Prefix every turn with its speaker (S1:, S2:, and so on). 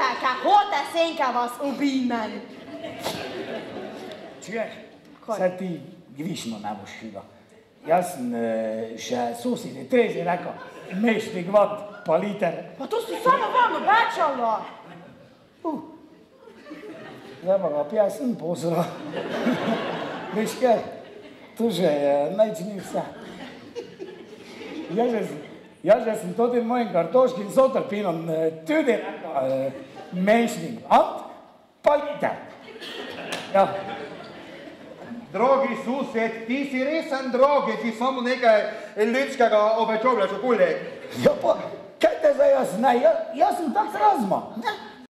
S1: Ka hoda senka vas ubimen.
S2: Čuješ, sad ti gvišno ne boš higa. Jaz sem še susedi treži rekel, mešnik vat pa liter.
S1: Pa to si samo vam obećala.
S2: Zdaj pa ga pjesem pozra. Veš kaj, tu že je najčini vse. Jaz že sem tudi mojim kartoškim sotrpinom tudi rekel mešnik vat pa liter. Ja.
S3: Drogi sused, ti si resen drogi, ti samo nekaj ljudskega obečovljaš okoli.
S2: Ja pa, kaj te zdaj jaz ne, jaz sem tak razma.